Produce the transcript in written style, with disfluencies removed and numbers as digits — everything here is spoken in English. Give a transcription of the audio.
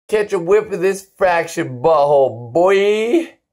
Catch a whiff of this fraction, butthole, boy.